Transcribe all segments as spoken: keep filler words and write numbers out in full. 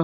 Uh.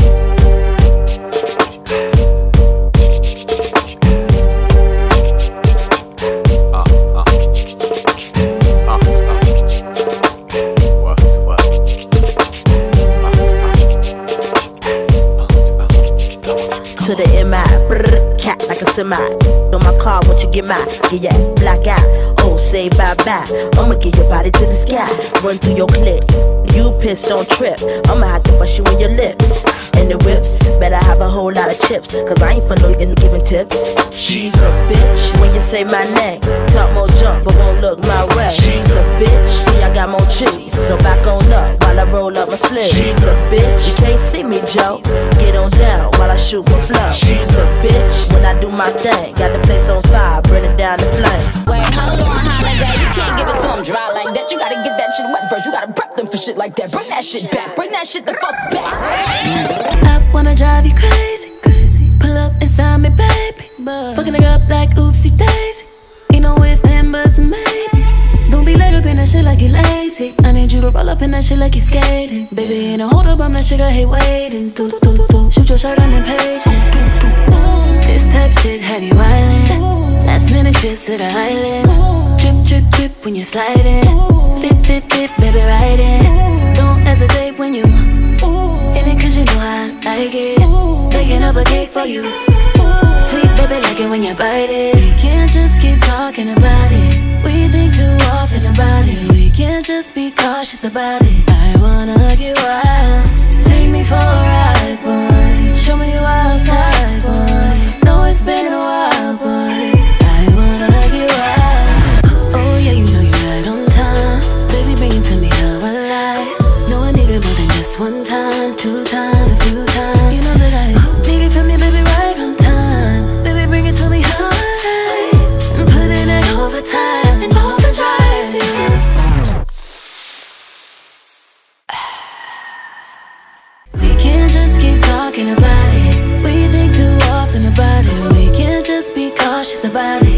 To the M I, brrr, cat like a semi. On my car, won't you get mine? Yeah, yeah, black eye. Oh, say bye bye. I'ma get your body to the sky. Run through your clip. You pissed, don't trip. I'ma have to bust you in your lips. And the whips, better have a whole lot of chips. Cause I ain't for no in giving tips. She's a bitch. When you say my name, talk more junk, but won't look my way. She's a bitch. See, I got more cheese. So back on up while I roll up my sleeve. She's a bitch. You can't see me, Joe. Get on down while I shoot my flow. She's a bitch. When I do my thing, got the place on fire, burn it down the flame. Wait, hold on, holiday. You can't give it to them dry like that. You gotta get that shit wet first. You gotta prep them for shit like that. Bring that shit back. Bring that shit the fuck back. I wanna drive you crazy, crazy. Pull up inside me, baby. Fucking it up like oopsie daisy. Ain't no if, then, buts, and maybes. Don't be leg up in that shit like you lazy. I need you to roll up in that shit like you skating. Baby, ain't no hold up, I'm that shit, I hate waiting. Do, do, do, do. Shoot your shot, I'm impatient. This type shit have you island. Last minute trips to the islands. Drip, drip, drip when you're sliding. Dip, dip, dip, baby, ride it. Don't hesitate when you in it cause you know I like it. Baking up a cake for you. Sweet baby, like it when you bite it. We can't just keep talking about it. We think too often about it. We can't just be cautious about it. I wanna get wild. Take me for a ride, boy. Show me you outside, boy. Know it's been a while, boy. I wanna get wild. Oh yeah, you know you're right on time. Baby, bring it to me how I like. No, I need it more than just one time, two times, a few times. You know that I need it from me, baby, right on time. Baby, bring it to me how I like. And put it in overtime and overdrive, yeah. We can't just keep talking about it. We think too often about it. We can't just be cautious about it.